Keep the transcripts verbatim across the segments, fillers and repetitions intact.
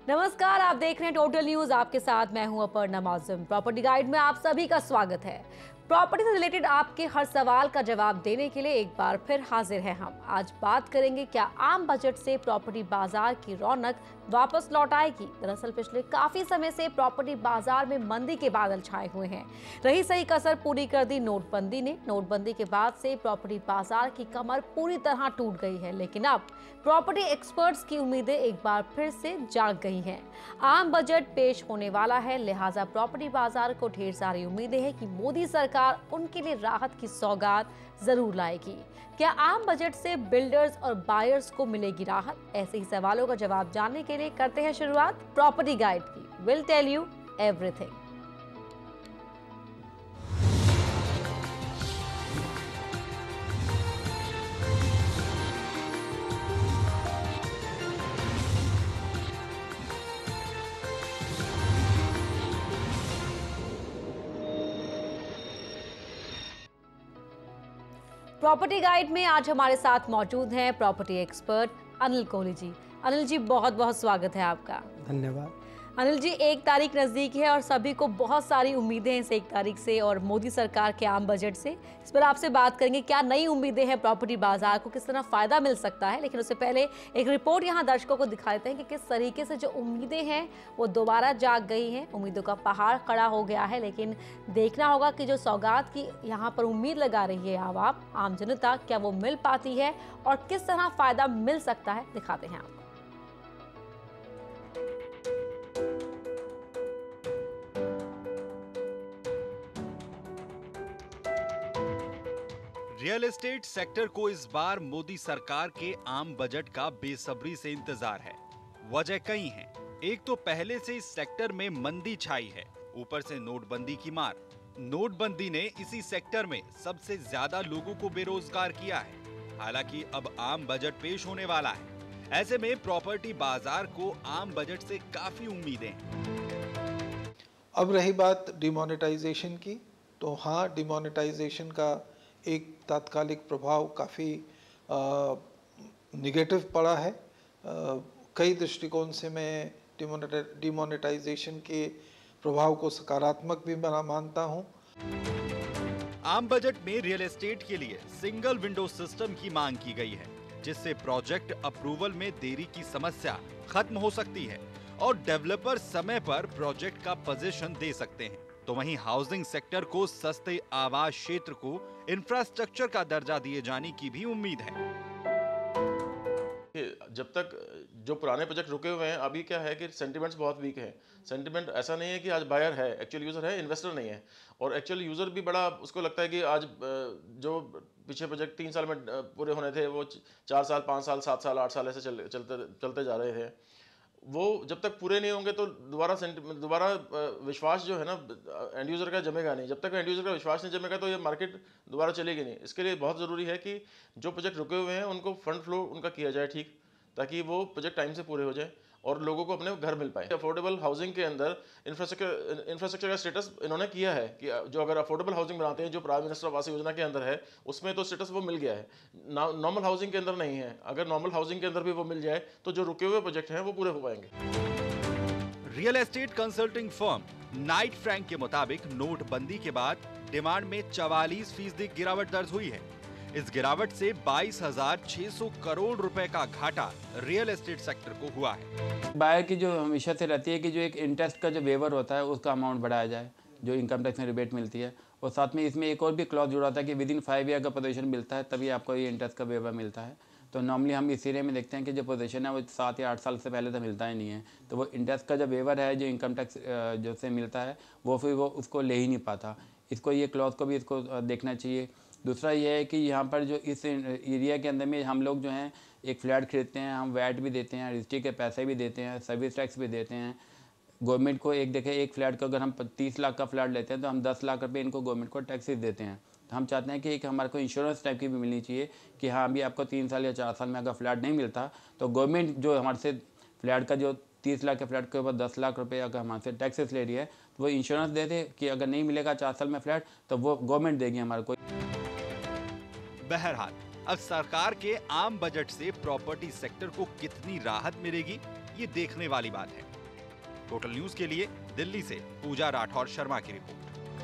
नमस्कार, आप देख रहे हैं टोटल न्यूज। आपके साथ मैं हूं अपर्णा मौसम। प्रॉपर्टी गाइड में आप सभी का स्वागत है। प्रॉपर्टी से रिलेटेड आपके हर सवाल का जवाब देने के लिए एक बार फिर हाजिर हैं हम। आज बात करेंगे, क्या आम बजट से प्रॉपर्टी बाजार की रौनक वापस लौट आएगी। दरअसल पिछले काफी समय से प्रॉपर्टी बाजार में मंदी के बादल छाए हुए हैं। रही सही कसर पूरी कर दी नोटबंदी ने। नोटबंदी के बाद से प्रॉपर्टी बाजार की कमर पूरी तरह टूट गई है, लेकिन अब प्रॉपर्टी एक्सपर्ट्स की उम्मीदें एक बार फिर से जाग गई हैं। आम बजट पेश होने वाला है, लिहाजा प्रॉपर्टी बाजार को ढेर सारी उम्मीदें हैं कि मोदी सरकार उनके लिए राहत की सौगात जरूर लाएगी। क्या आम बजट से बिल्डर्स और बायर्स को मिलेगी राहत? ऐसे ही सवालों का जवाब जानने के लिए करते हैं शुरुआत प्रॉपर्टी गाइड की। Will tell you everything. Property guide में आज हमारे साथ मौजूद हैं प्रॉपर्टी एक्सपर्ट अनिल कोहली जी। अनिल जी, बहुत बहुत स्वागत है आपका। धन्यवाद। अनिल जी, एक तारीख नज़दीक है और सभी को बहुत सारी उम्मीदें हैं इस एक तारीख से और मोदी सरकार के आम बजट से। इस पर आपसे बात करेंगे, क्या नई उम्मीदें हैं प्रॉपर्टी बाजार को, किस तरह फ़ायदा मिल सकता है। लेकिन उससे पहले एक रिपोर्ट यहाँ दर्शकों को दिखा देते हैं कि किस तरीके से जो उम्मीदें हैं वो दोबारा जाग गई हैं। उम्मीदों का पहाड़ खड़ा हो गया है, लेकिन देखना होगा कि जो सौगात की यहाँ पर उम्मीद लगा रही है आवाम, आम जनता, क्या वो मिल पाती है और किस तरह फ़ायदा मिल सकता है, दिखाते हैं आपको। रियल एस्टेट सेक्टर को इस बार मोदी सरकार के आम बजट का बेसब्री से इंतजार है। वजह कई हैं। एक तो पहले से इस सेक्टर में मंदी छाई है, ऊपर से नोटबंदी की मार। नोटबंदी ने इसी सेक्टर में सबसे ज्यादा लोगों को बेरोजगार किया है। हालांकि अब आम बजट पेश होने वाला है। ऐसे में प्रॉपर्टी बाजार को आम बजट से काफी उम्मीदें हैं। अब रही बात डिमोनेटाइजेशन की, तो हाँ, डिमोनेटाइजेशन का एक तात्कालिक प्रभाव काफ़ी निगेटिव पड़ा है। आ, कई दृष्टिकोण से मैं डिमोनेटाइजेशन के प्रभाव को सकारात्मक भी बना मानता हूँ। आम बजट में रियल एस्टेट के लिए सिंगल विंडो सिस्टम की मांग की गई है, जिससे प्रोजेक्ट अप्रूवल में देरी की समस्या खत्म हो सकती है और डेवलपर समय पर प्रोजेक्ट का पोजीशन दे सकते हैं। तो वहीं हाउसिंग सेक्टर को सस्ते आवास क्षेत्र को इंफ्रास्ट्रक्चर का दर्जा दिए जाने की भी उम्मीद है। जब तक जो पुराने प्रोजेक्ट रुके हुए हैं, अभी क्या है कि सेंटिमेंट्स बहुत वीक है। सेंटिमेंट ऐसा नहीं है कि आज बायर है, एक्चुअल यूजर है, इन्वेस्टर नहीं है। और एक्चुअल यूजर भी बड़ा उसको लगता है कि आज जो पीछे प्रोजेक्ट तीन साल में पूरे होने थे वो चार साल, पाँच साल, सात साल, आठ साल ऐसे चल, चलते चलते जा रहे थे। वो जब तक पूरे नहीं होंगे तो दोबारा दोबारा विश्वास जो है ना एंड यूज़र का जमेगा नहीं। जब तक एंड यूज़र का विश्वास नहीं जमेगा तो ये मार्केट दोबारा चलेगी नहीं। इसके लिए बहुत ज़रूरी है कि जो प्रोजेक्ट रुके हुए हैं उनको फंड फ्लो उनका किया जाए ठीक, ताकि वो प्रोजेक्ट टाइम से पूरे हो जाए और लोगों को अपने घर मिल पाए। अफोर्डेबल हाउसिंग के अंदर इंफ्रास्ट्रक्चर इंफ्रास्ट्रक्चर का स्टेटस इन्होंने किया है कि जो अगर अफोर्डेबल हाउसिंग बनाते हैं, जो प्राइम मिनिस्टर आवास योजना के अंदर है, उसमें तो स्टेटस वो मिल गया है। नॉर्मल हाउसिंग के अंदर नहीं है। अगर नॉर्मल हाउसिंग के अंदर भी वो मिल जाए तो जो रुके हुए प्रोजेक्ट हैं वो पूरे हो पाएंगे। Real estate consulting firm Knight Frank के मुताबिक नोटबंदी के बाद डिमांड में चवालीस फीसदी गिरावट दर्ज हुई है। इस गिरावट से बाईस हजार छह सौ करोड़ रुपए का घाटा रियल एस्टेट सेक्टर को हुआ है। बायर की जो हमेशा से रहती है कि जो एक इंटरेस्ट का जो वेवर होता है उसका अमाउंट बढ़ाया जाए, जो इनकम टैक्स में रिबेट मिलती है। और साथ में इसमें एक और भी क्लॉज जुड़ा था कि विद इन फाइव ईयर का पोजीशन मिलता है तभी आपको ये इंटरेस्ट का वेवर मिलता है। तो नॉर्मली हम इस एरिया में देखते हैं कि जो पोजीशन है वो सात या आठ साल से पहले तो मिलता ही नहीं है। तो वो इंटरेस्ट का जो वेवर है, जो इनकम टैक्स जो से मिलता है, वो फिर वो उसको ले ही नहीं पाता। इसको ये क्लॉज को भी इसको देखना चाहिए। दूसरा ये है कि यहाँ पर जो इस एरिया के अंदर में हम लोग जो हैं एक फ्लैट खरीदते हैं, हम वैट भी देते हैं, रजिस्ट्री के पैसे भी देते हैं, सर्विस टैक्स भी देते हैं गवर्नमेंट को। एक देखें, एक फ्लैट को अगर हम तीस लाख का फ्लैट लेते हैं तो हम दस लाख रुपए इनको गवर्नमेंट को टैक्सेस देते हैं। तो हम चाहते हैं कि एक हमारे को इंश्योरेंस टाइप की भी मिलनी चाहिए कि हाँ, अभी आपको तीन साल या चार साल में अगर फ्लैट नहीं मिलता तो गवर्नमेंट जो हमारे से फ्लैट का जो तीस लाख के फ्लैट के ऊपर दस लाख रुपए अगर हमारे से टैक्सेस ले रही है तो वो इंश्योरेंस दे दे कि अगर नहीं मिलेगा चार साल में फ्लैट तो वो गवर्नमेंट देगी हमारे को। बहरहाल, अब सरकार के आम बजट से प्रॉपर्टी सेक्टर को कितनी राहत मिलेगी, ये देखने वाली बात है। टोटल न्यूज के लिए दिल्ली से पूजा राठौर शर्मा की रिपोर्ट।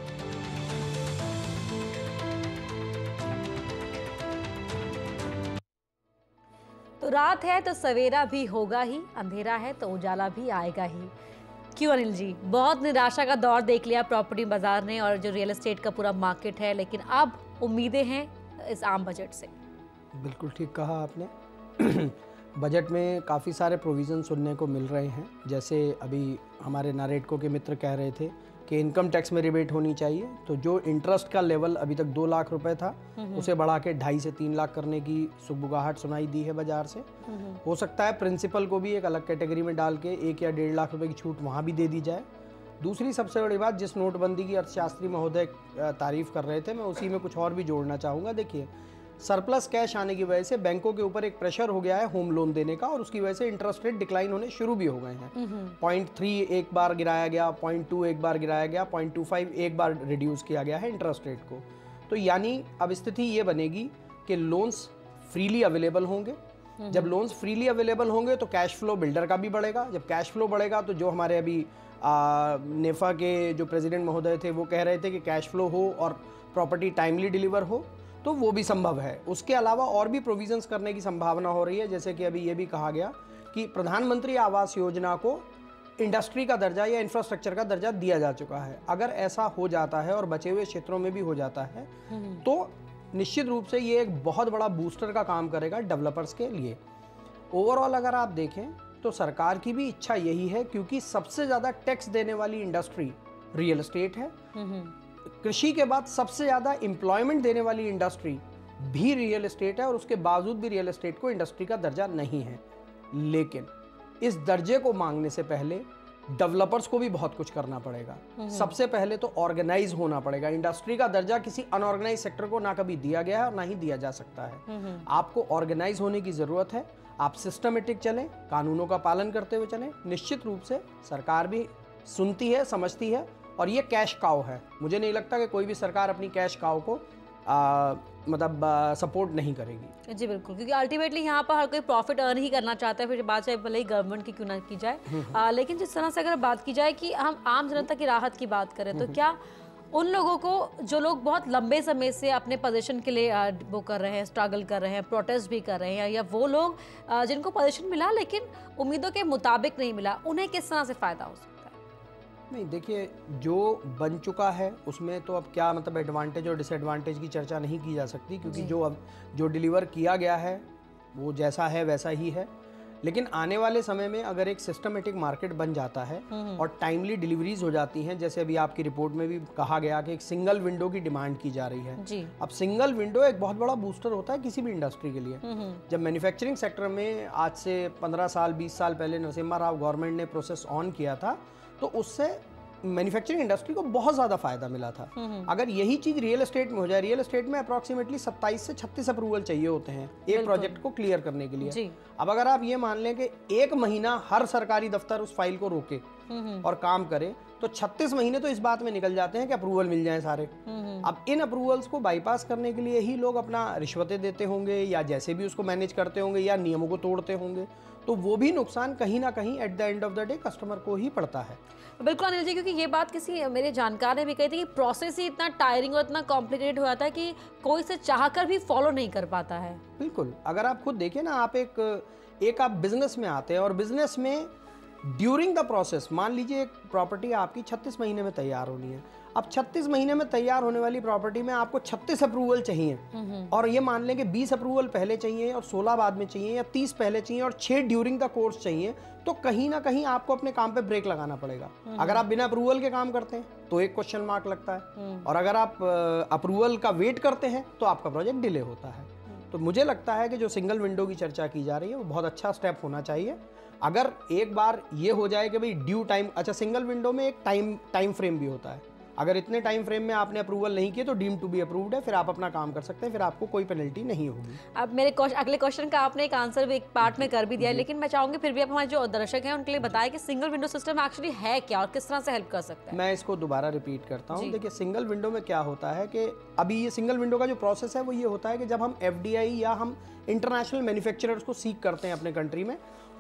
तो रात है तो सवेरा भी होगा ही, अंधेरा है तो उजाला भी आएगा ही। क्यों अनिल जी, बहुत निराशा का दौर देख लिया प्रॉपर्टी बाजार ने और जो रियल एस्टेट का पूरा मार्केट है, लेकिन अब उम्मीदें हैं इस आम बजट से। बिल्कुल ठीक कहा आपने। बजट में काफ़ी सारे प्रोविज़न सुनने को मिल रहे हैं, जैसे अभी हमारे नारेडको के मित्र कह रहे थे कि इनकम टैक्स में रिबेट होनी चाहिए, तो जो इंटरेस्ट का लेवल अभी तक दो लाख रुपए था उसे बढ़ा के ढाई से तीन लाख करने की सुगबुगाहट सुनाई दी है बाजार से। हो सकता है प्रिंसिपल को भी एक अलग कैटेगरी में डाल के एक या डेढ़ लाख रुपए की छूट वहाँ भी दे दी जाए। दूसरी सबसे बड़ी बात, जिस नोटबंदी की अर्थशास्त्री महोदय तारीफ कर रहे थे, मैं उसी में कुछ और भी जोड़ना चाहूँगा। देखिए, सरप्लस कैश आने की वजह से बैंकों के ऊपर एक प्रेशर हो गया है होम लोन देने का, और उसकी वजह से इंटरेस्ट रेट डिक्लाइन होने शुरू भी हो गए हैं। पॉइंट थ्री एक बार गिराया गया, पॉइंट टू एक बार गिराया गया, पॉइंट टू फाइव एक बार रिड्यूस किया गया है इंटरेस्ट रेट को। तो यानी अब स्थिति ये बनेगी कि लोन्स फ्रीली अवेलेबल होंगे। जब लोन्स फ्रीली अवेलेबल होंगे तो कैश फ्लो बिल्डर का भी बढ़ेगा। जब कैश फ्लो बढ़ेगा तो जो हमारे अभी आ, नेफा के जो प्रेसिडेंट महोदय थे वो कह रहे थे कि कैश फ्लो हो और प्रॉपर्टी टाइमली डिलीवर हो, तो वो भी संभव है। उसके अलावा और भी प्रोविजंस करने की संभावना हो रही है, जैसे कि अभी ये भी कहा गया कि प्रधानमंत्री आवास योजना को इंडस्ट्री का दर्जा या इंफ्रास्ट्रक्चर का दर्जा दिया जा चुका है। अगर ऐसा हो जाता है और बचे हुए क्षेत्रों में भी हो जाता है तो निश्चित रूप से ये एक बहुत बड़ा बूस्टर का काम करेगा डेवलपर्स के लिए। ओवरऑल अगर आप देखें तो सरकार की भी इच्छा यही है, क्योंकि सबसे ज़्यादा टैक्स देने वाली इंडस्ट्री रियल एस्टेट है। कृषि के बाद सबसे ज़्यादा एम्प्लॉयमेंट देने वाली इंडस्ट्री भी रियल एस्टेट है, और उसके बावजूद भी रियल एस्टेट को इंडस्ट्री का दर्जा नहीं है। लेकिन इस दर्जे को मांगने से पहले डेवलपर्स को भी बहुत कुछ करना पड़ेगा। सबसे पहले तो ऑर्गेनाइज होना पड़ेगा। इंडस्ट्री का दर्जा किसी अनऑर्गेनाइज सेक्टर को ना कभी दिया गया है और ना ही दिया जा सकता है। आपको ऑर्गेनाइज होने की ज़रूरत है। आप सिस्टमेटिक चलें, कानूनों का पालन करते हुए चलें। निश्चित रूप से सरकार भी सुनती है, समझती है, और ये कैश काउ है। मुझे नहीं लगता कि कोई भी सरकार अपनी कैश काउ को आ, मतलब सपोर्ट नहीं करेगी। जी बिल्कुल, क्योंकि अल्टीमेटली यहाँ पर हर कोई प्रॉफिट अर्न ही करना चाहता है, फिर बात चाहे भले ही गवर्नमेंट की क्यों ना की जाए। आ, लेकिन जिस तरह से अगर बात की जाए कि हम आम जनता की राहत की बात करें, तो क्या उन लोगों को, जो लोग बहुत लंबे समय से अपने पोजीशन के लिए आ, वो कर रहे हैं, स्ट्रगल कर रहे हैं, प्रोटेस्ट भी कर रहे हैं, या वो लोग आ, जिनको पोजीशन मिला लेकिन उम्मीदों के मुताबिक नहीं मिला, उन्हें किस तरह से फ़ायदा हो सकता है? नहीं, देखिए, जो बन चुका है उसमें तो अब क्या मतलब एडवांटेज और डिसएडवांटेज की चर्चा नहीं की जा सकती, क्योंकि जो अब जो डिलीवर किया गया है वो जैसा है वैसा ही है। लेकिन आने वाले समय में अगर एक सिस्टमेटिक मार्केट बन जाता है और टाइमली डिलीवरीज हो जाती हैं, जैसे अभी आपकी रिपोर्ट में भी कहा गया कि एक सिंगल विंडो की डिमांड की जा रही है जी। अब सिंगल विंडो एक बहुत बड़ा बूस्टर होता है किसी भी इंडस्ट्री के लिए। जब मैन्युफैक्चरिंग सेक्टर में आज से पंद्रह साल बीस साल पहले नरसिम्हा राव गवर्नमेंट ने प्रोसेस ऑन किया था, तो उससे मैन्युफैक्चरिंग इंडस्ट्री को बहुत ज़्यादा फायदा मिला था। अगर यही चीज़ रियल एस्टेट में हो जाए, रियल एस्टेट में अप्रॉक्सीमेटली सत्ताईस से छत्तीस अप्रूवल चाहिए होते हैं एक प्रोजेक्ट को क्लियर करने के लिए। अब अगर आप ये मान लें कि एक महीना हर सरकारी दफ्तर उस फाइल को रोके और काम करे, तो छत्तीस महीने तो इस बात में निकल जाते हैं कि अप्रूवल मिल जाए सारे। अब इन अप्रूवल्स को बाईपास करने के लिए ही लोग अपना रिश्वतें देते होंगे, या जैसे भी उसको मैनेज करते होंगे, या नियमों को तोड़ते होंगे, तो वो भी नुकसान कहीं ना कहीं at the end of the day customer को ही पड़ता है। बिल्कुल अनिल जी, क्योंकि ये बात किसी मेरे जानकार ने भी कही थी कि प्रोसेस ही इतना टायरिंग और इतना कॉम्प्लिकेटेड हो जाता है कि कोई से चाहकर भी फॉलो नहीं कर पाता है। बिल्कुल, अगर आप खुद देखें ना, आप एक एक आप बिजनेस में आते हैं और बिजनेस में ड्यूरिंग द प्रोसेस, मान लीजिए एक प्रॉपर्टी आपकी छत्तीस महीने में तैयार होनी है। अब छत्तीस महीने में तैयार होने वाली प्रॉपर्टी में आपको छत्तीस अप्रूवल चाहिए, और ये मान लें कि बीस अप्रूवल पहले चाहिए और सोलह बाद में चाहिए, या तीस पहले चाहिए और छह ड्यूरिंग द कोर्स चाहिए, तो कहीं ना कहीं आपको अपने काम पे ब्रेक लगाना पड़ेगा। अगर आप बिना अप्रूवल के काम करते हैं तो एक क्वेश्चन मार्क लगता है, और अगर आप अप्रूवल का वेट करते हैं तो आपका प्रोजेक्ट डिले होता है। तो मुझे लगता है कि जो सिंगल विंडो की चर्चा की जा रही है वो बहुत अच्छा स्टेप होना चाहिए। अगर एक बार ये हो जाए कि भाई ड्यू टाइम, अच्छा सिंगल विंडो में एक टाइम टाइम फ्रेम भी होता है, अगर इतने टाइम फ्रेम में आपने अप्रूवल नहीं किए तो डीम टू बी अप्रूव्ड है, फिर आप अपना काम कर सकते हैं, फिर आपको कोई पेनल्टी नहीं होगी। अब मेरे अगले क्वेश्चन का आपने एक आंसर भी एक पार्ट में कर भी दिया है, लेकिन मैं चाहूंगी फिर भी आप हमारे जो दर्शक हैं उनके लिए बताएं कि सिंगल विंडो सिस्टम एक्चुअली है क्या और किस तरह से हेल्प कर सकता है। मैं इसको दोबारा रिपीट करता हूँ। देखिए, सिंगल विंडो में क्या होता है कि अभी ये सिंगल विंडो का जो प्रोसेस है वो ये होता है कि जब हम एफ डी आई या हम इंटरनेशनल मैन्युफैक्चरर्स को सीक करते हैं अपने कंट्री में,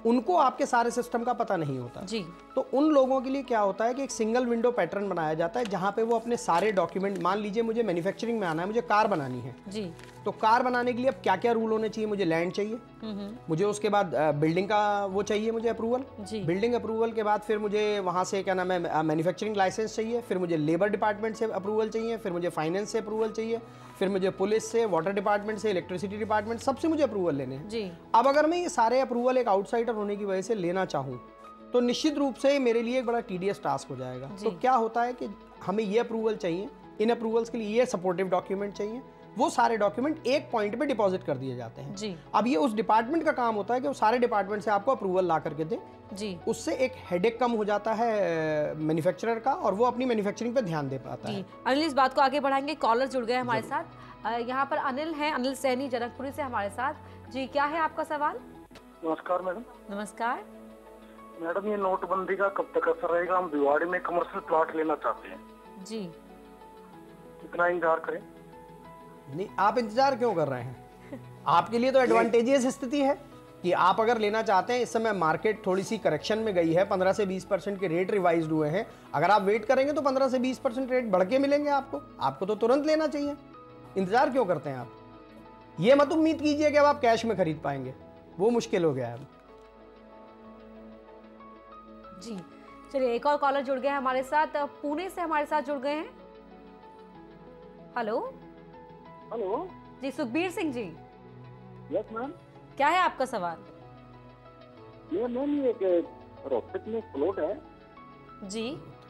उनको आपके सारे सिस्टम का पता नहीं होता जी। तो उन लोगों के लिए क्या होता है कि एक सिंगल विंडो पैटर्न बनाया जाता है जहां पे वो अपने सारे डॉक्यूमेंट, मान लीजिए मुझे मैन्युफैक्चरिंग में आना है, मुझे कार बनानी है जी। तो कार बनाने के लिए अब क्या क्या रूल होने चाहिए, मुझे लैंड चाहिए, मुझे उसके बाद बिल्डिंग का वो चाहिए, मुझे अप्रूवल, बिल्डिंग अप्रूवल के बाद फिर मुझे वहाँ से क्या नाम है मैन्युफैक्चरिंग लाइसेंस चाहिए, फिर मुझे लेबर डिपार्टमेंट से अप्रूवल चाहिए, फिर मुझे फाइनेंस से अप्रूवल चाहिए, फिर मुझे पुलिस से, वाटर डिपार्टमेंट से, इलेक्ट्रिसिटी डिपार्टमेंट, सबसे मुझे अप्रूवल लेने हैं जी। अब अगर मैं ये सारे अप्रूवल एक आउटसाइडर होने की वजह से लेना चाहूँ तो निश्चित रूप से मेरे लिए एक बड़ा टीडियस टास्क हो जाएगा। तो क्या होता है कि हमें ये अप्रूवल चाहिए, इन अप्रूवल्स के लिए ये सपोर्टिव डॉक्यूमेंट चाहिए, वो सारे डॉक्यूमेंट एक पॉइंट पे डिपॉजिट कर दिए जाते हैं जी। अब ये उस डिपार्टमेंट का काम होता है कि वो सारे डिपार्टमेंट से आपको अप्रूवल ला करके दे जी। उससे एक हेडेक कम हो जाता है मैन्युफैक्चरर का और वो अपनी मैन्युफैक्चरिंग पे ध्यान दे पाता है। अनिल, इस बात को आगे बढ़ाएंगे, कॉलर जुड़ गए हमारे साथ। यहाँ पर अनिल हैं, अनिल सैनी जनकपुरी से हमारे साथ। जी, क्या है आपका सवाल? नमस्कार मैडम। नमस्कार मैडम, ये नोटबंदी का कब तक असर रहेगा? हम भिवाड़ी में कमर्शियल प्लॉट लेना चाहते हैं जी। कितना इंतजार करें? नहीं, आप इंतजार क्यों कर रहे हैं? आपके लिए तो एडवांटेजियस स्थिति है कि आप अगर लेना चाहते हैं, इस समय मार्केट थोड़ी सी करेक्शन में गई है, पंद्रह से बीस परसेंट के रेट रिवाइज्ड हुए हैं। अगर आप वेट करेंगे तो पंद्रह से बीस परसेंट रेट बढ़ के मिलेंगे आपको आपको तो तुरंत लेना चाहिए। इंतजार क्यों करते हैं आप? ये मत उम्मीद कीजिए कि अब आप कैश में खरीद पाएंगे, वो मुश्किल हो गया है अब। जी, चलिए एक और कॉलर जुड़ गए हैं हमारे साथ, पुणे से हमारे साथ जुड़ गए हैं। हेलो हेलो जी, सुखबीर सिंह जी। Yes ma'am. क्या है आपका सवाल? ये मैम, ये रोहतक में प्लॉट है जी।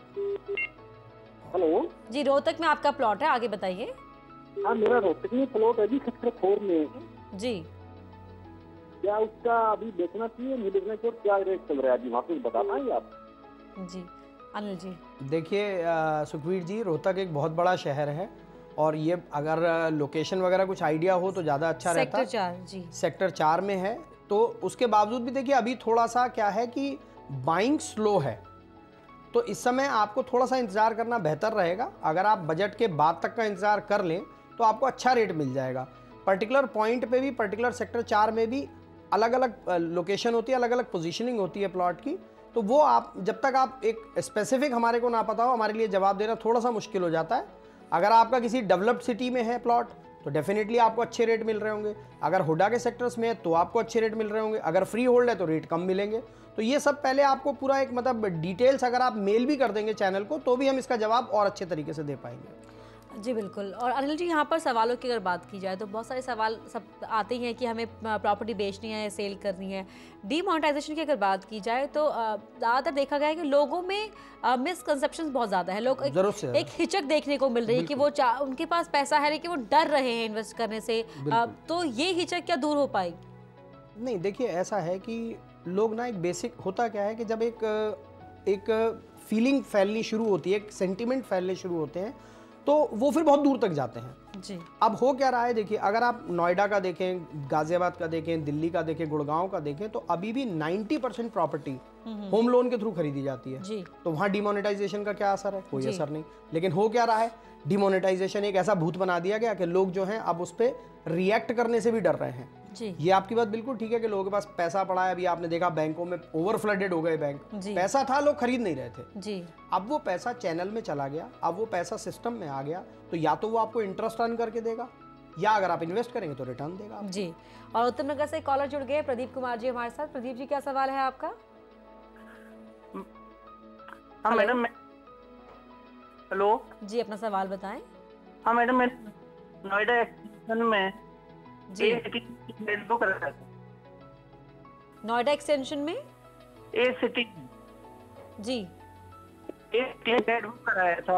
हेलो जी, रोहतक में आपका प्लॉट है, आगे बताइए। हाँ, मेरा रोहतक में प्लॉट है जी, सेक्टर फोर में जी। क्या उसका अभी बेचना चाहिए, नहीं बेचना चाहिए, क्या रेट चल रहा है अभी वहाँ पे बता पाएंगे आप? जी अनिल जी। देखिए सुखवीर जी, रोहतक एक बहुत बड़ा शहर है और ये अगर लोकेशन वगैरह कुछ आइडिया हो तो ज़्यादा अच्छा रहता है। सेक्टर चार जी। सेक्टर चार में है, तो उसके बावजूद भी देखिए अभी थोड़ा सा क्या है कि बाइंग स्लो है, तो इस समय आपको थोड़ा सा इंतज़ार करना बेहतर रहेगा। अगर आप बजट के बाद तक का इंतज़ार कर लें तो आपको अच्छा रेट मिल जाएगा। पर्टिकुलर पॉइंट पे भी, पर्टिकुलर सेक्टर चार में भी अलग अलग लोकेशन होती है, अलग अलग पोजीशनिंग होती है प्लॉट की, तो वो आप जब तक आप एक स्पेसिफिक हमारे को ना पता हो, हमारे लिए जवाब देना थोड़ा सा मुश्किल हो जाता है। अगर आपका किसी डेवलप्ड सिटी में है प्लॉट तो डेफिनेटली आपको अच्छे रेट मिल रहे होंगे, अगर हुडा के सेक्टर्स में है तो आपको अच्छे रेट मिल रहे होंगे, अगर फ्री होल्ड है तो रेट कम मिलेंगे। तो ये सब पहले आपको पूरा एक मतलब डिटेल्स अगर आप मेल भी कर देंगे चैनल को तो भी हम इसका जवाब और अच्छे तरीके से दे पाएंगे। जी बिल्कुल। और अनिल जी, यहाँ पर सवालों की अगर बात की जाए तो बहुत सारे सवाल सब आते ही हैं कि हमें प्रॉपर्टी बेचनी है, सेल करनी है। डीमोनेटाइजेशन की अगर बात की जाए तो ज़्यादातर देखा गया है कि लोगों में मिसकंसेप्शंस बहुत ज़्यादा है। लोग एक, एक हिचक देखने को मिल रही है कि वो उनके पास पैसा है लेकिन वो डर रहे हैं इन्वेस्ट करने से, तो ये हिचक क्या दूर हो पाएगी? नहीं, देखिए ऐसा है कि लोग ना एक बेसिक होता क्या है कि जब एक एक फीलिंग फैलनी शुरू होती है, एक सेंटिमेंट फैलने शुरू होते हैं तो वो फिर बहुत दूर तक जाते हैं जी। अब हो क्या रहा है, देखिए अगर आप नोएडा का देखें, गाजियाबाद का देखें, दिल्ली का देखें, गुड़गांव का देखें, तो अभी भी नब्बे परसेंट प्रॉपर्टी होम लोन के थ्रू खरीदी जाती है जी। तो वहाँ डिमोनेटाइजेशन का क्या असर है? कोई असर नहीं। लेकिन हो क्या रहा है, डिमोनेटाइजेशन एक ऐसा भूत बना दिया गया कि लोग जो हैं अब उस पर रिएक्ट करने से भी डर रहे हैं जी। ये आपकी बात बिल्कुल ठीक है कि लोगों के पास पैसा पड़ा है। अभी आपने देखा बैंकों में ओवर फ्लडेड हो गए बैंक, पैसा था, लोग खरीद नहीं रहे थे जी। अब वो पैसा चैनल में चला गया, अब वो पैसा सिस्टम में आ गया, तो या तो वो आपको इंटरेस्ट अर्न करके देगा या अगर आप इन्वेस्ट करेंगे तो रिटर्न देगा जी। और उत्तम नगर से कॉलर जुड़ गए, प्रदीप कुमार जी हमारे साथ। प्रदीप जी, क्या सवाल है आपका? हाँ मैडम। हेलो जी, अपना सवाल बताएं। हाँ मैडम, मैं नोएडा एक्सटेंशन में जी। बुक कराया था। नोएडा एक्सटेंशन में ए सिटी जी एक बुक कराया था।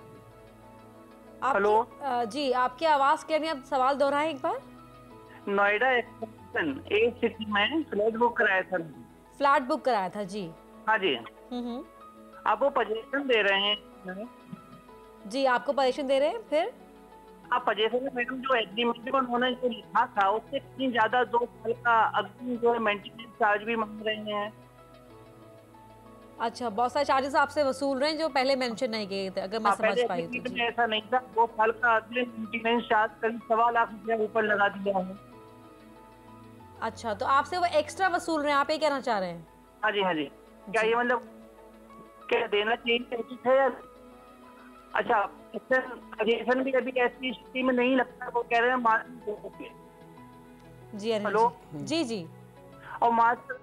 हेलो जी, आपकी आवाज क्या नहीं, आप सवाल दोहराएं एक बार। नोएडा एक्सटेंशन ए सिटी में फ्लैट बुक कराया था। फ्लैट बुक कराया था जी। हाँ जी। हम्म। आप वो पोजीशन दे रहे हैं जी, आपको पोजीशन दे रहे हैं, फिर आप पोजीशन में मैडम जो एग्रीमेंट में उन्होंने जो लिखा था उससे कहीं ज्यादा दो साल का अग्रिम जो है मेंटेनेंस चार्ज भी मांग रहे हैं। अच्छा, बहुत सारे चार्जेस आपसे वसूल रहे हैं जो पहले मेंशन नहीं किए थे, अगर मैं समझ पाई तो जी। ऐसा नहीं था, दो साल का अग्रिम मेंटेनेंस चार्ज करीब सवा लाख रुपया ऊपर लगा दिया है। अच्छा, तो आपसे वो एक्स्ट्रा वसूल रहे हैं, आप ये कहना चाह रहे हैं? हाँ जी हाँ जी, क्या ये मतलब क्या देना चाहिए है या अच्छा सजेशन भी अभी ऐसी स्थिति में नहीं लगता, वो कह रहे हैं मार्जिन दो रुपये। जी अनिल हेलो जी जी जी और मार्जिन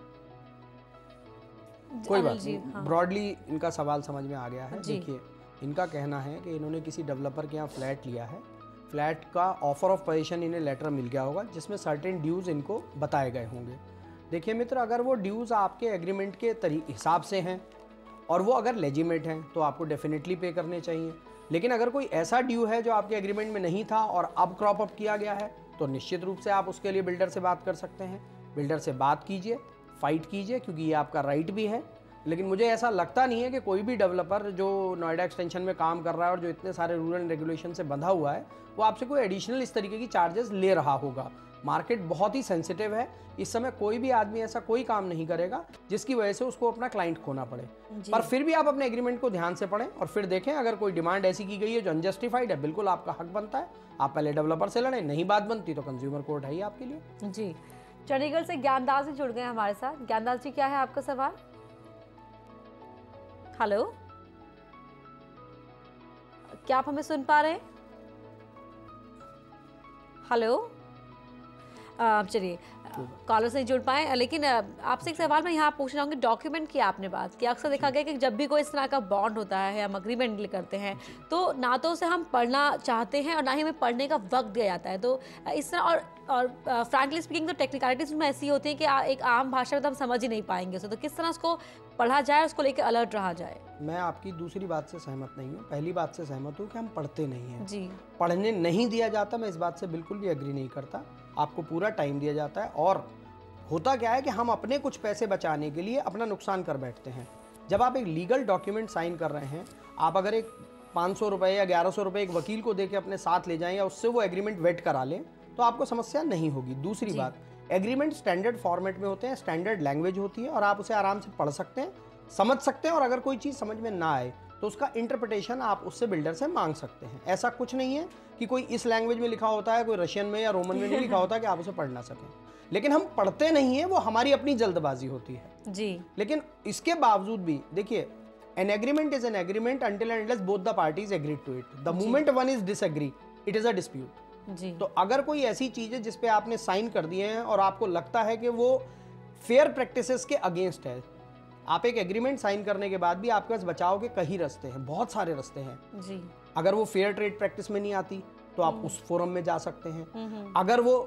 कोई अनिल बात जी, नहीं, हाँ। ब्रॉडली इनका सवाल समझ में आ गया है। जी। देखिए, इनका कहना है कि इन्होंने किसी डेवलपर के यहाँ फ्लैट लिया है, फ्लैट का ऑफर ऑफ पोजीशन इन्हें लेटर मिल गया होगा जिसमें सर्टेन ड्यूज़ इनको बताए गए होंगे। देखिए मित्र, अगर वो ड्यूज़ आपके एग्रीमेंट के तरी हिसाब से हैं और वो अगर लेजिमेट हैं तो आपको डेफिनेटली पे करने चाहिए। लेकिन अगर कोई ऐसा ड्यू है जो आपके एग्रीमेंट में नहीं था और अब क्रॉप अप किया गया है, तो निश्चित रूप से आप उसके लिए बिल्डर से बात कर सकते हैं। बिल्डर से बात कीजिए, फाइट कीजिए, क्योंकि ये आपका राइट भी है। लेकिन मुझे ऐसा लगता नहीं है कि कोई भी डेवलपर जो नोएडा एक्सटेंशन में काम कर रहा है और जो इतने सारे रूल एंड रेगुलेशन से बंधा हुआ है, वो आपसे कोई एडिशनल इस तरीके की चार्जेस ले रहा होगा। मार्केट बहुत ही सेंसिटिव है, इस समय कोई भी आदमी ऐसा कोई काम नहीं करेगा जिसकी वजह से उसको अपना क्लाइंट खोना पड़े। पर फिर भी आप अपने एग्रीमेंट को ध्यान से पढ़ें और फिर देखें, अगर कोई डिमांड ऐसी की गई है जो अनजस्टिफाइड है, बिल्कुल आपका हक बनता है, आप पहले डेवलपर से लड़ें। नहीं बात बनती तो कंज्यूमर कोर्ट है ही आपके लिए। जी, चंडीगढ़ से ज्ञानदास जी जुड़ गए हमारे साथ। ज्ञानदास जी, क्या है आपका सवाल? हेलो, क्या आप हमें सुन पा रहे हैं? हेलो, अ, चलिए कॉलर से नहीं जुड़ पाए, लेकिन अ, आपसे एक सवाल मैं यहाँ पूछना चाहूँगी। डॉक्यूमेंट की आपने बात की, अक्सर देखा गया कि जब भी कोई इस तरह का बॉन्ड होता है, हम अग्रीमेंट करते हैं, तो ना तो उसे हम पढ़ना चाहते हैं और ना ही हमें पढ़ने का वक्त दिया जाता है। तो अ, इस तरह और और फ्रैंकली स्पीकिंग तो टेक्निकलिटीज में ऐसी होती है कि आ, एक आम भाषा में तो हम समझ ही नहीं पाएंगे उसे। तो किस तरह उसको पढ़ा जाए, उसको लेकर अलर्ट रहा जाए? मैं आपकी दूसरी बात से सहमत नहीं हूँ, पहली बात से सहमत हूँ कि हम पढ़ते नहीं हैं। जी, पढ़ने नहीं दिया जाता, मैं इस बात से बिल्कुल भी एग्री नहीं करता। आपको पूरा टाइम दिया जाता है और होता क्या है कि हम अपने कुछ पैसे बचाने के लिए अपना नुकसान कर बैठते हैं। जब आप एक लीगल डॉक्यूमेंट साइन कर रहे हैं, आप अगर एक पाँच सौ रुपये या ग्यारह सौ रुपये एक वकील को दे के अपने साथ ले जाएं या उससे वो एग्रीमेंट वेट करा लें, तो आपको समस्या नहीं होगी। दूसरी बात, एग्रीमेंट स्टैंडर्ड फॉर्मेट में होते हैं, स्टैंडर्ड लैंग्वेज होती है और आप उसे आराम से पढ़ सकते हैं, समझ सकते हैं, और अगर कोई चीज़ समझ में ना आए तो उसका इंटरप्रिटेशन आप उससे बिल्डर से मांग सकते हैं। ऐसा कुछ नहीं है कि कोई इस लैंग्वेज में लिखा होता है, कोई रशियन में या रोमन में नहीं लिखा होता कि आप उसे पढ़ ना सकें। लेकिन हम पढ़ते नहीं हैं, वो हमारी अपनी जल्दबाजी होती है जी। लेकिन इसके बावजूद भी देखिए, an agreement is an agreement until and unless both the parties agree to it. The moment one is disagree, it is a dispute. जी, तो अगर कोई ऐसी चीज है जिसपे आपने साइन कर दिए हैं और आपको लगता है कि वो फेयर प्रैक्टिसेस के अगेंस्ट है, आप एक एग्रीमेंट साइन करने के बाद भी आपके पास बचाव के कई रास्ते हैं, बहुत सारे रास्ते हैं। जी, अगर वो फेयर ट्रेड प्रैक्टिस में नहीं आती तो आप उस फोरम में जा सकते हैं। अगर वो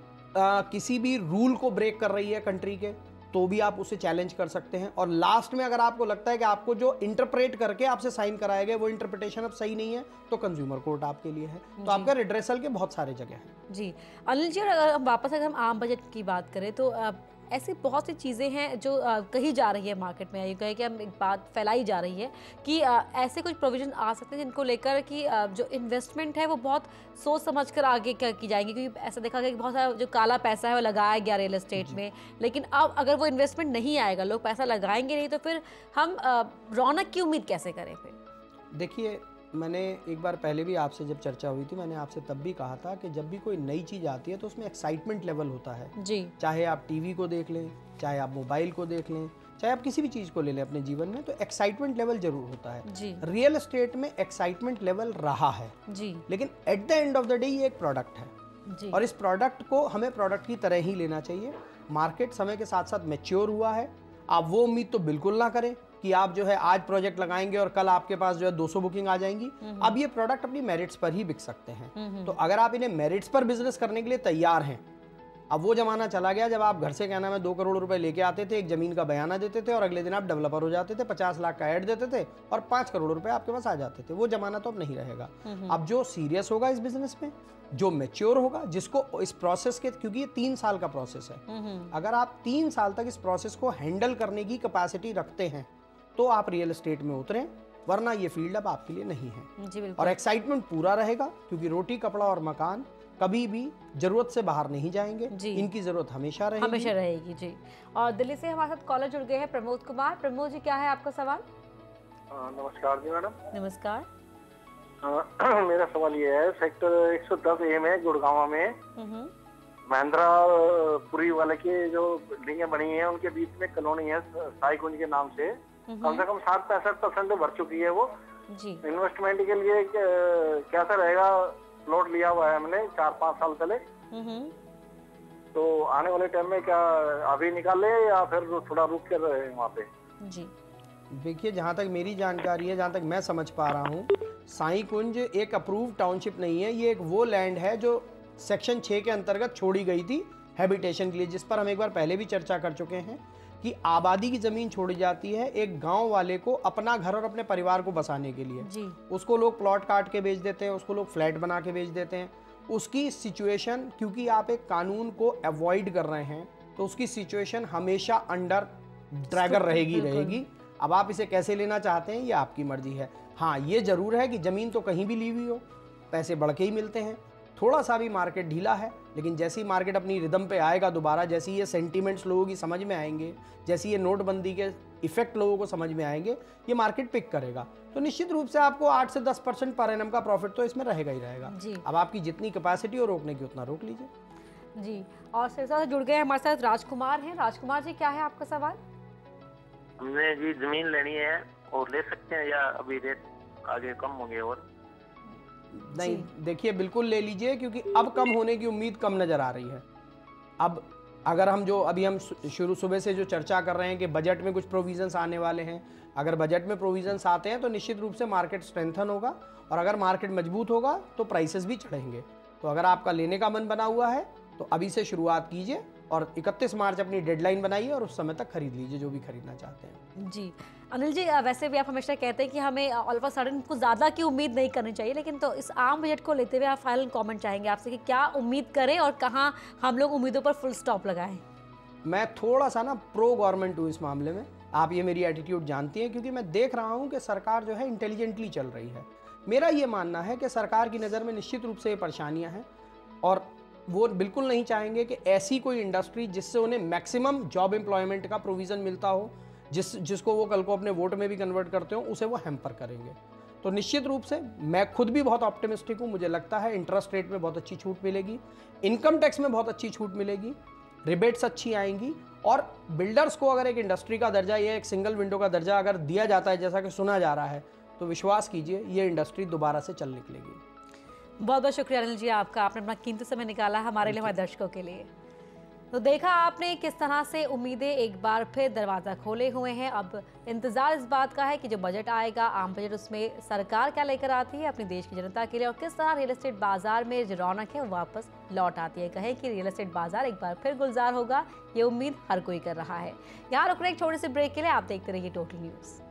आ, किसी भी रूल को ब्रेक कर रही है कंट्री के, तो भी आप उसे चैलेंज कर सकते हैं। और लास्ट में अगर आपको लगता है कि आपको जो इंटरप्रेट करके आपसे साइन कराया गया वो इंटरप्रिटेशन अब सही नहीं है, तो कंज्यूमर कोर्ट आपके लिए है। तो आपका रिड्रेसल के बहुत सारे जगह हैं। जी। अनिल जी, और अगर हम वापस अगर हम आम बजट की बात करें तो अ, ऐसी बहुत सी चीज़ें हैं जो अ, कही जा रही है मार्केट में, ये कहे कि हम एक बात फैलाई जा रही है कि अ, ऐसे कुछ प्रोविजन आ सकते हैं जिनको लेकर कि अ, जो इन्वेस्टमेंट है वो बहुत सोच समझ कर आगे क्या की जाएंगी, क्योंकि ऐसा देखा गया कि बहुत सारा जो काला पैसा है वो लगाया गया रियल एस्टेट में। लेकिन अब अगर वो इन्वेस्टमेंट नहीं आएगा, लोग पैसा लगाएंगे नहीं, तो फिर हम अ, रौनक की उम्मीद कैसे करें फिर? देखिए, मैंने एक बार पहले भी आपसे जब चर्चा हुई थी, मैंने आपसे तब भी कहा था कि जब भी कोई नई चीज़ आती है तो उसमें एक्साइटमेंट लेवल होता है। जी, चाहे आप टीवी को देख लें, चाहे आप मोबाइल को देख लें, चाहे आप किसी भी चीज़ को ले लें अपने जीवन में, तो एक्साइटमेंट लेवल जरूर होता है। जी, रियल एस्टेट में एक्साइटमेंट लेवल रहा है, जी, लेकिन at the end of the day ये एक प्रोडक्ट है जी, और इस प्रोडक्ट को हमें प्रोडक्ट की तरह ही लेना चाहिए। मार्केट समय के साथ साथ मैच्योर हुआ है। आप वो उम्मीद तो बिल्कुल ना करें कि आप जो है आज प्रोजेक्ट लगाएंगे और कल आपके पास जो है दो सौ बुकिंग आ जाएंगी। अब ये प्रोडक्ट अपनी मेरिट्स पर ही बिक सकते हैं। तो अगर आप इन्हें मेरिट्स पर बिजनेस करने के लिए तैयार हैं, अब वो जमाना चला गया जब आप घर से क्या नाम है दो करोड़ रुपए लेके आते थे, एक जमीन का बयाना देते थे और अगले दिन आप डेवलपर हो जाते थे, पचास लाख का ऐड देते थे और पाँच करोड़ रुपए आपके पास आ जाते थे। वो जमाना तो अब नहीं रहेगा। अब जो सीरियस होगा इस बिजनेस में, जो मैच्योर होगा, जिसको इस प्रोसेस के, क्योंकि ये तीन साल का प्रोसेस है, अगर आप तीन साल तक इस प्रोसेस को हैंडल करने की कैपेसिटी रखते हैं तो आप रियल एस्टेट में उतरें, वरना ये फील्ड अब आपके लिए नहीं है। जी, बिल्कुल। और एक्साइटमेंट पूरा रहेगा, क्योंकि रोटी कपड़ा और मकान कभी भी जरूरत से बाहर नहीं जाएंगे। जी। इनकी जरूरत हमेशा रहेगी। हमेशा रहेगी। जी। और दिल्ली से हमारे साथ कॉलर जुड़ गए हैं प्रमोद कुमार। प्रमोद जी, क्या है आपका सवाल? नमस्कार जी मैडम। नमस्कार। मेरा सवाल ये है, सेक्टर एक सौ दस ए में गुड़गांव में महेंद्रापुरी वाले की जो बिल्डिंगें बनी हैं उनके बीच में कॉलोनी है साई कुंज के नाम से, कम से कम साठ पैंसठ परसेंट भर चुकी है वो जी। इन्वेस्टमेंट के लिए कैसा रहेगा? प्लॉट लिया हुआ है हमने चार पाँच साल पहले, तो आने वाले टाइम में क्या अभी निकाले या फिर थोड़ा रुक कर रहे वहाँ पे? जी देखिए, जहाँ तक मेरी जानकारी है, जहाँ तक मैं समझ पा रहा हूँ, साई कुंज एक अप्रूव टाउनशिप नहीं है। ये एक वो लैंड है जो सेक्शन छः के अंतर्गत छोड़ी गई थी हैबिटेशन के लिए, जिस पर हम एक बार पहले भी चर्चा कर चुके हैं कि आबादी की ज़मीन छोड़ी जाती है एक गांव वाले को अपना घर और अपने परिवार को बसाने के लिए जी। उसको लोग प्लॉट काट के बेच देते हैं, उसको लोग फ्लैट बना के बेच देते हैं। उसकी सिचुएशन, क्योंकि आप एक कानून को अवॉइड कर रहे हैं, तो उसकी सिचुएशन हमेशा अंडर ड्रैगर रहेगी रहेगी अब आप इसे कैसे लेना चाहते हैं ये आपकी मर्जी है। हाँ, ये ज़रूर है कि ज़मीन तो कहीं भी ली हुई हो, पैसे बढ़ के ही मिलते हैं। थोड़ा सा भी मार्केट ढीला है, लेकिन जैसे ही मार्केट अपनी रिदम पे आएगा दोबारा, जैसे ही ये सेंटीमेंट्स लोगों की समझ में आएंगे, जैसे ये नोटबंदी के इफेक्ट लोगों को समझ में आएंगे, ये मार्केट पिक करेगा। तो निश्चित रूप से आपको आठ से दस परसेंट पर एनम का प्रॉफिट तो इसमें रहेगा ही रहेगा जी। अब आपकी जितनी कैपेसिटी हो रोकने की उतना रोक लीजिए जी। और सिरसा से जुड़ गए हमारे साथ राजकुमार हैं। राजकुमार जी, क्या है आपका सवाल? हमने जी जमीन लेनी है और ले सकते हैं या अभी रेट आगे कम होंगे? और नहीं, देखिए बिल्कुल ले लीजिए, क्योंकि अब कम होने की उम्मीद कम नज़र आ रही है। अब अगर हम जो अभी हम शुरू सुबह से जो चर्चा कर रहे हैं कि बजट में कुछ प्रोविजंस आने वाले हैं, अगर बजट में प्रोविजंस आते हैं तो निश्चित रूप से मार्केट स्ट्रेंथन होगा, और अगर मार्केट मजबूत होगा तो प्राइसेस भी चढ़ेंगे। तो अगर आपका लेने का मन बना हुआ है तो अभी से शुरुआत कीजिए और इकतीस मार्च अपनी डेडलाइन बनाइए और उस समय तक खरीद लीजिए जो भी खरीदना चाहते हैं। जी अनिल जी, वैसे भी आप हमेशा कहते हैं कि हमें ऑल ऑफ सडन कुछ ज़्यादा की उम्मीद नहीं करनी चाहिए, लेकिन तो इस आम बजट को लेते हुए आप फाइनल कमेंट चाहेंगे आपसे कि क्या उम्मीद करें और कहाँ हम लोग उम्मीदों पर फुल स्टॉप लगाएं? मैं थोड़ा सा ना प्रो गवर्नमेंट हूँ इस मामले में, आप ये मेरी एटीट्यूड जानती हैं, क्योंकि मैं देख रहा हूँ कि सरकार जो है इंटेलिजेंटली चल रही है। मेरा ये मानना है कि सरकार की नज़र में निश्चित रूप से ये परेशानियाँ हैं, और वो बिल्कुल नहीं चाहेंगे कि ऐसी कोई इंडस्ट्री जिससे उन्हें मैक्सिमम जॉब एम्प्लॉयमेंट का प्रोविज़न मिलता हो, जिस जिसको वो कल को अपने वोट में भी कन्वर्ट करते हो, उसे वो हैम्पर करेंगे। तो निश्चित रूप से मैं खुद भी बहुत ऑप्टिमिस्टिक हूँ। मुझे लगता है इंटरेस्ट रेट में बहुत अच्छी छूट मिलेगी, इनकम टैक्स में बहुत अच्छी छूट मिलेगी, रिबेट्स अच्छी आएंगी, और बिल्डर्स को अगर एक इंडस्ट्री का दर्जा या एक सिंगल विंडो का दर्जा अगर दिया जाता है जैसा कि सुना जा रहा है, तो विश्वास कीजिए ये इंडस्ट्री दोबारा से चल निकलेगी। बहुत बहुत शुक्रिया अनिल जी आपका, आपने अपना कीमती समय निकाला हमारे लिए, हमारे दर्शकों के लिए। तो देखा आपने किस तरह से उम्मीदें एक बार फिर दरवाज़ा खोले हुए हैं। अब इंतज़ार इस बात का है कि जो बजट आएगा, आम बजट, उसमें सरकार क्या लेकर आती है अपनी देश की जनता के लिए, और किस तरह रियल एस्टेट बाज़ार में जो रौनक है वो वापस लौट आती है। कहें कि रियल एस्टेट बाज़ार एक बार फिर गुलजार होगा, ये उम्मीद हर कोई कर रहा है। यहाँ रुक रहे एक छोटे से ब्रेक के लिए, आप देखते रहिए टोटल न्यूज़।